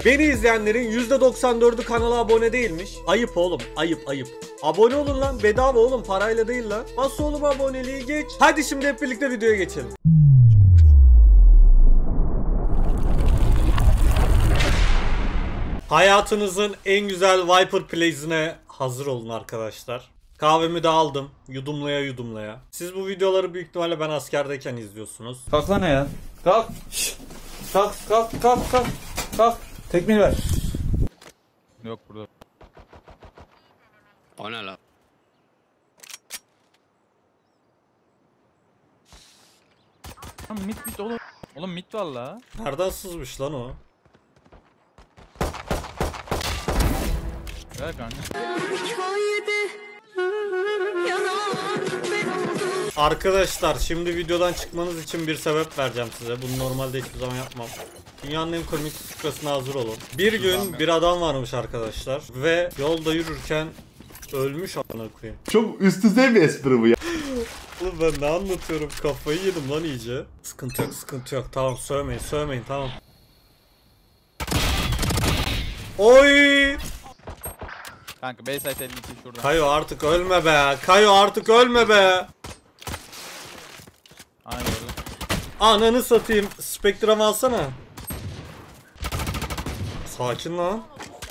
Beni izleyenlerin %94'ü kanala abone değilmiş. Ayıp oğlum, ayıp ayıp. Abone olun lan, bedava oğlum, parayla değil lan. Bas oğlum aboneliği, geç. Hadi şimdi hep birlikte videoya geçelim. Hayatınızın en güzel Viper Plays'ine hazır olun arkadaşlar. Kahvemi de aldım, yudumlaya yudumlaya. Siz bu videoları büyük ihtimalle ben askerdeyken izliyorsunuz. Kalk lan ya. Kalk. Şşt. Kalk. Tekmeyi ver. Yok burada. O ne lan? Lan mit oğlum. Oğlum mit valla. Nereden sızmış lan o? Ver kanka. Arkadaşlar şimdi videodan çıkmanız için bir sebep vereceğim size. Bunu normalde hiçbir zaman yapmam. Dünyanın en komik fıkrasına hazır olun. Bir gün bir adam varmış arkadaşlar ve yolda yürürken ölmüş amına koyayım. Çok üst düzey bir espri bu ya. Oğlum ben ne anlatıyorum, kafayı yedim lan iyice. Sıkıntı yok tamam, sövmeyin tamam. Oy! Kanka B site 52 şurada. Kayo artık ölme be. Aynen öyle. Ananı satayım. Spektrum alsana. Sakin lan.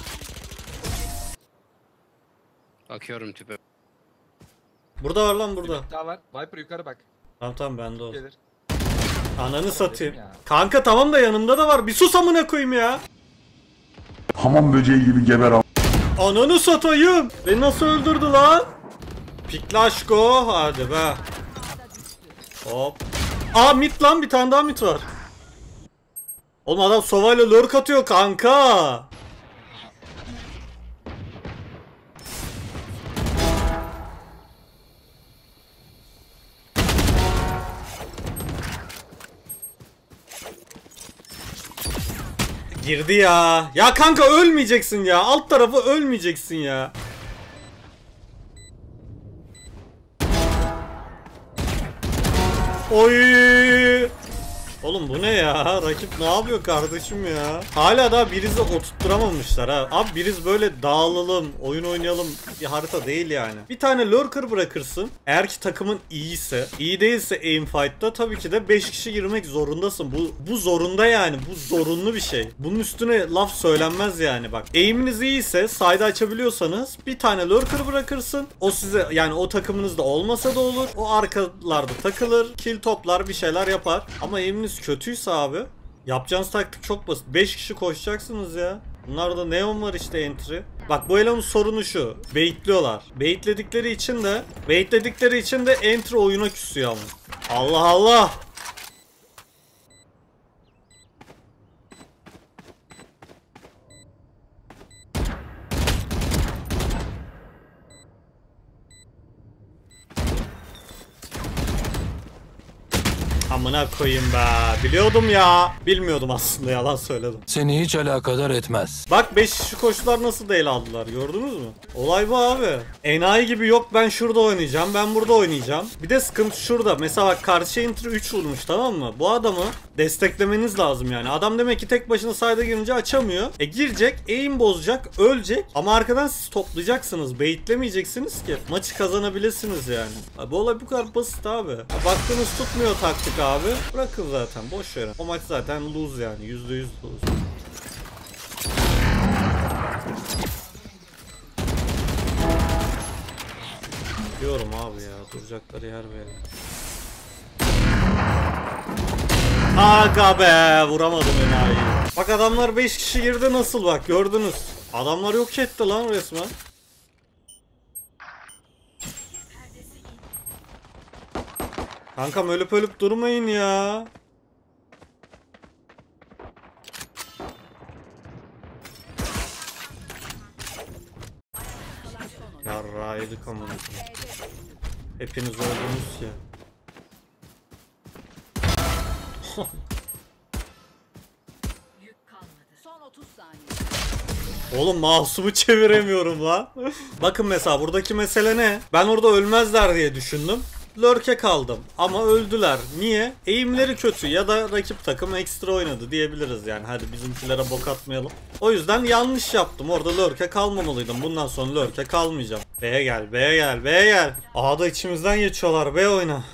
Bakıyorum tüpe. Burada var lan burada. Daha var. Viper yukarı bak. Tamam bende o. Gelir. Ananı satayım. ya. Kanka tamam da yanımda da var. Bir sus amına koyayım ya. Hamam böceği gibi geber am. Ananı satayım. Beni nasıl öldürdü lan? Piklaşko. Hadi be. Hop. Aa mit lan, bir tane daha mit var. Oğlum adam sovayla lurk atıyor kanka. Girdi ya. Ya kanka ölmeyeceksin ya. Alt tarafı ölmeyeceksin ya. Oy! Oğlum bu ne ya? Rakip ne yapıyor kardeşim ya? Hala daha Briz'i oturtturamamışlar ha. Abi Briz böyle dağılalım, oyun oynayalım bir harita değil yani. Bir tane lurker bırakırsın. Eğer ki takımın iyiyse, iyi değilse aim fight'ta tabii ki de 5 kişi girmek zorundasın. Bu zorunda yani. Bu zorunlu bir şey. Bunun üstüne laf söylenmez yani bak. Aim'iniz iyiyse, side açabiliyorsanız bir tane lurker bırakırsın. O size yani o takımınızda olmasa da olur. O arkalarda takılır, kill toplar, bir şeyler yapar. Ama aim'iniz kötüyse abi, yapacağınız taktik çok basit. 5 kişi koşacaksınız ya. Bunlarda neon var işte, entry. Bak bu elemanın sorunu şu. Baitliyorlar. Baitledikleri için de entry oyuna küsüyor ama. Allah Allah. Amına koyayım be. Biliyordum ya. Bilmiyordum aslında, yalan söyledim. Seni hiç alakadar etmez. Bak 5 kişi koştular, nasıl da ele aldılar, gördünüz mü? Olay bu abi. Enayi gibi yok ben şurada oynayacağım, ben burada oynayacağım. Bir de sıkıntı şurada. Mesela bak karşı entry 3 vurmuş, tamam mı? Bu adamı desteklemeniz lazım yani. Adam demek ki tek başına side'a girince açamıyor. Girecek, aim bozacak, ölecek. Ama arkadan siz toplayacaksınız. Baitlemeyeceksiniz ki maçı kazanabilirsiniz yani. Bu olay bu kadar basit abi. Baktığınız tutmuyor taktik abi. Bırakın zaten, boş verin. O maç zaten lose yani, %100 lose. Diyorum abi ya, duracakları yer verin. Aga be, vuramadım enayi. Bak adamlar 5 kişi girdi, nasıl bak, gördünüz. Adamlar yok etti lan resmen. Kankam ölüp durmayın ya. Yarra yedik amına. Hepiniz öldünüz ya. Son 30 saniye. Oğlum mouse'umu çeviremiyorum lan. Bakın mesela buradaki mesele ne? Ben orada ölmezler diye düşündüm. lurk'e kaldım ama öldüler. Niye? Eğimleri kötü ya da rakip takım ekstra oynadı diyebiliriz yani. Hadi bizimkilere bok atmayalım. O yüzden yanlış yaptım. Orada lurk'e kalmamalıydım. Bundan sonra lurk'e kalmayacağım. B'ye gel, B'ye gel, B'ye gel. A'da içimizden geçiyorlar. B oyna.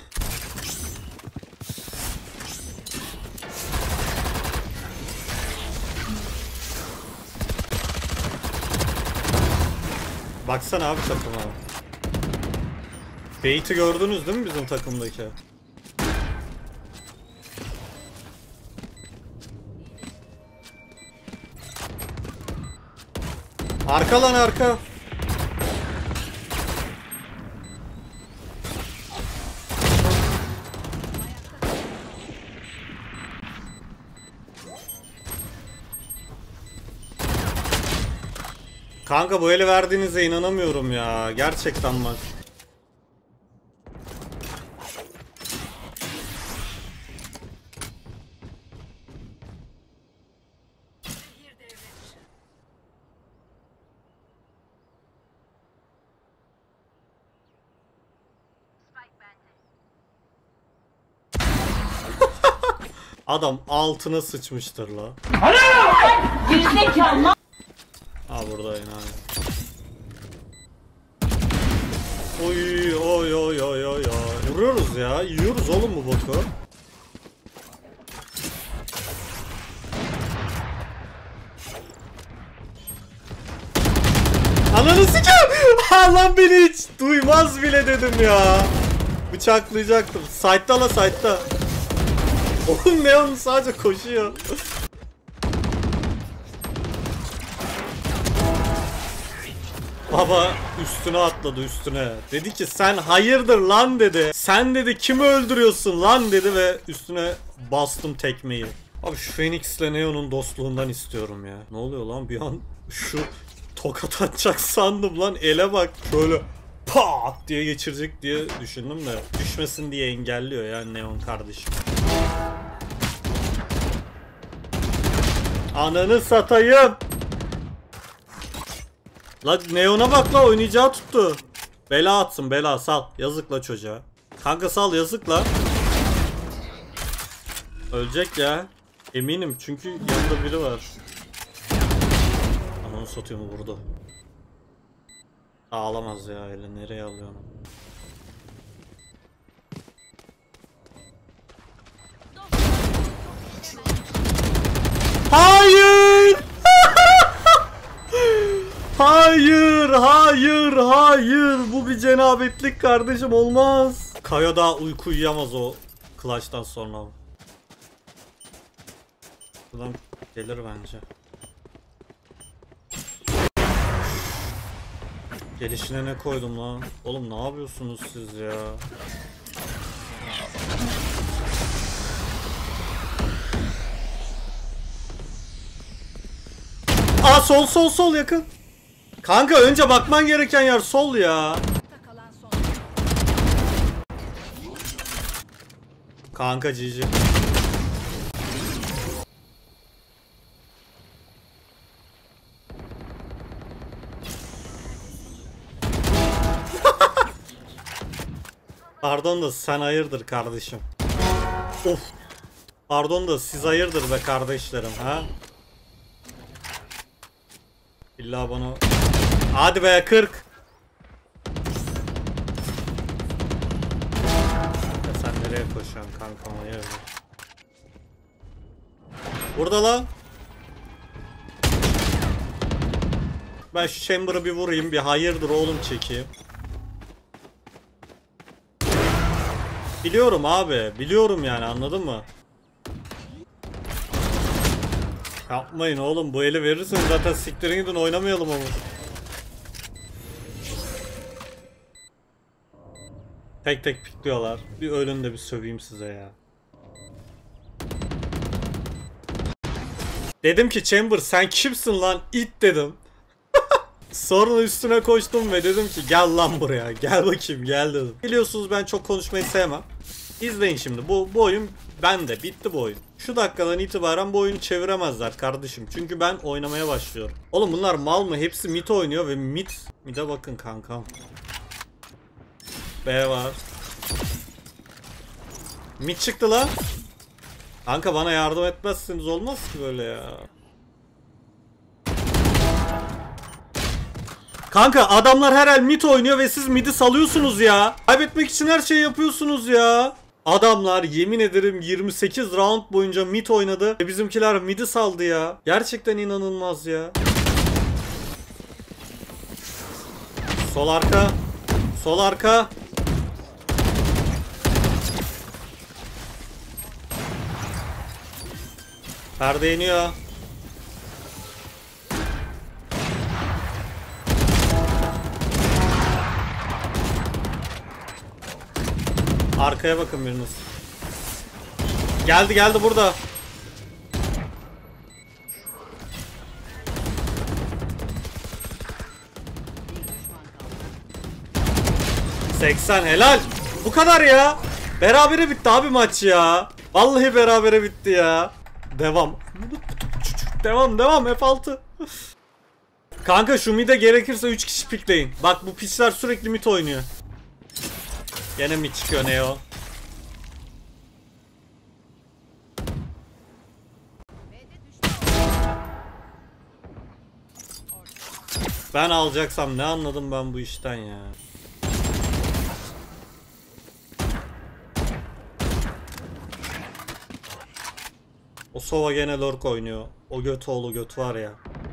Baksana abi takıma. Bait'i gördünüz değil mi bizim takımdaki? Arka lan arka. Kanka bu eli verdiğinize inanamıyorum ya. Gerçekten bak. Adam altına sıçmıştır la. Ha burada yine aynı. Oy oy oy oy oy. Vuruyoruz ya. Yiyoruz oğlum bu boku. Ananı sikeyim. Ha lan beni hiç duymaz bile dedim ya. Bıçaklayacaktım. Side'da la side'da. Oğlum Neon sadece koşuyor. Baba üstüne atladı üstüne. Dedi ki sen hayırdır lan dedi. Sen dedi kimi öldürüyorsun lan dedi ve üstüne bastım tekmeyi. Abi şu Phoenix'le Neon'un dostluğundan istiyorum ya. Ne oluyor lan bir an şu tokat atacak sandım lan, ele bak şöyle pat diye geçirecek diye düşündüm de düşmesin diye engelliyor ya Neon kardeşim. Ananı satayım. La Neon'a bak la, oynayacağı tuttu. Bela atsın bela, sal. Yazık la çocuğa. Kanka sal, yazık la. Ölecek ya. Eminim çünkü yanında biri var. Ananı satayım, vurdu. Ağlamaz ya öyle, nereye alıyor onu? Hayır! Hayır, hayır, hayır. Bu bir cenabetlik kardeşim, olmaz. Kayo daha uyku uyuyamaz o clutch'tan sonra. Buradan gelir bence. Gelişine ne koydum lan? Oğlum ne yapıyorsunuz siz ya? Aa sol sol sol yakın. Kanka önce bakman gereken yer sol ya. Kanka GG. Pardon da sen hayırdır kardeşim. Of. Pardon da siz hayırdır be kardeşlerim ha. İlla bana... Hadi be 40. Ya sen nereye koşuyorsun kankam, hayırdır? Burada lan. Ben şu chamber'ı bir vurayım, bir hayırdır oğlum çekeyim. Biliyorum abi, biliyorum yani, anladın mı? Yapmayın oğlum, bu eli verirseniz zaten siktirin gidin, oynamayalım onu. Tek tek pikliyorlar. Bir ölün de bir söveyim size ya. Dedim ki Chamber sen kimsin lan it dedim. Sonra üstüne koştum ve dedim ki gel lan buraya, gel bakayım, gel dedim. Biliyorsunuz ben çok konuşmayı sevmem. İzleyin şimdi, bu oyun bende, bitti bu oyun. Şu dakikadan itibaren bu oyunu çeviremezler kardeşim. Çünkü ben oynamaya başlıyorum. Oğlum bunlar mal mı? Hepsi mid oynuyor ve mid'e bakın kankam. B var. Mid çıktı lan. Kanka bana yardım etmezseniz olmaz ki böyle ya. Kanka adamlar her el mid oynuyor ve siz mid'i salıyorsunuz ya. Kaybetmek için her şeyi yapıyorsunuz ya. Adamlar yemin ederim 28 round boyunca mid oynadı ve bizimkiler mid'i saldı ya. Gerçekten inanılmaz ya. Sol arka. Sol arka. Perde iniyor. Arkaya bakın biriniz. Geldi burada. ...80 helal. Bu kadar ya. Berabere bitti abi maç ya. Vallahi berabere bitti ya. Devam. Devam F6. Kanka şu mid'e gerekirse 3 kişi pikleyin. Bak bu piçler sürekli mid oynuyor. Gene mid çıkıyor Neo. Ben alacaksam ne anladım ben bu işten ya. O Sova gene lurk oynuyor. O göt oğlu göt var ya.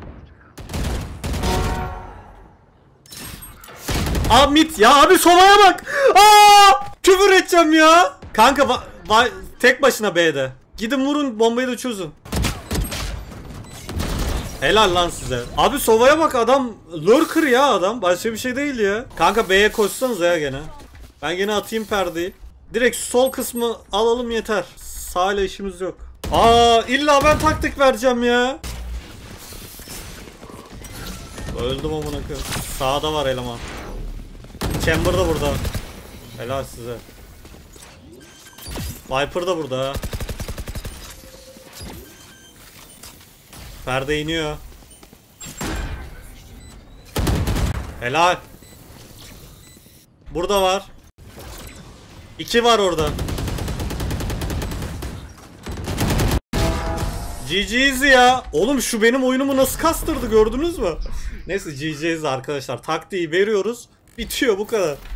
Abi mid ya abi Sova'ya bak. Aa! Küfür edeceğim ya. Kanka tek başına B'de. Gidin vurun bombayı da çözün. Helal lan size. Abi Sova'ya bak adam lurker ya adam. Başka bir şey değil ya. Kanka B'ye koşsanız ya gene. Ben gene atayım perdeyi. Direkt sol kısmı alalım yeter. Sağ ile işimiz yok. Aa illa ben taktik vereceğim ya. Öldüm amına koyayım. Sağda var eleman. Chamber da burada. Helal size. Viper da burada. Perde iniyor. Helal. Burada var. 2 var orada. GG'yiz ya. Oğlum şu benim oyunumu nasıl kastırdı gördünüz mü? Neyse GG'yiz arkadaşlar. Taktiği veriyoruz. Bitiyor bu kadar.